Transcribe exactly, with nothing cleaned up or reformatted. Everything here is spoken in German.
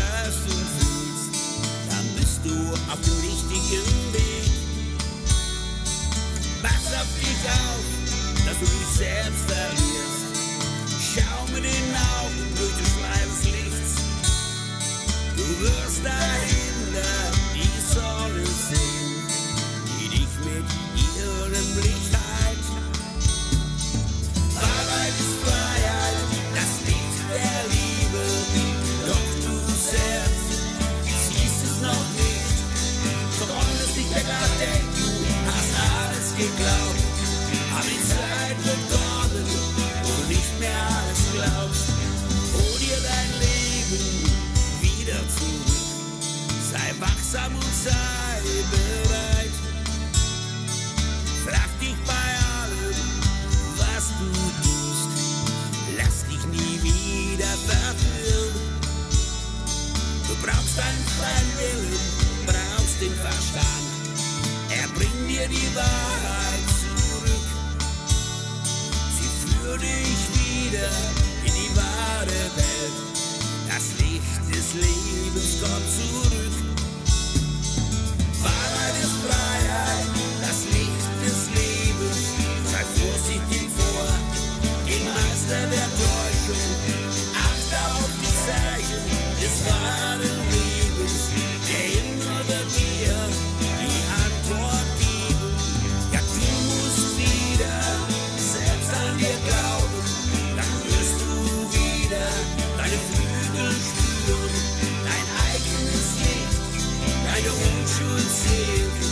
hörst und fühlst, dann bist du auf dem richtigen Weg. Pass auf dich auf, dass du dich selbst verlierst. Schau mit den Augen durch den Schleier des Lichts. Du wirst dahinter die Sonne sehen, die dich mit ihrem Licht heilt. Wahrheit ist Freiheit, das Licht der Liebe, doch du selbst siehst es noch nicht. Konntest dich besser denken, du hast alles geglaubt, aber die Zeit wird kommen, wo du nicht mehr alles glaubst. Hol dir dein Leben wieder zurück, sei wachsam und sei bereit. Frag dich bei allem, was du tust, lass dich nie wieder verführen. Du brauchst einen freien Willen, brauchst den Verstand, er bringt dir die Wahrheit zurück. Sie führt dich wieder in die wahre Welt, das Licht des Lebens kommt zurück. Wahrheit ist Freiheit, das Licht des Lebens, sei vorsichtig vor dem Meister der Täuschung. Achte auf die Zeichen des wahren Lebens, der immer wird dir die Antwort geben. Ja, du musst wieder selbst an dir glauben, dann wirst du wieder deine Flügel spüren, dein eigenes Licht, deine Unschuld sehen.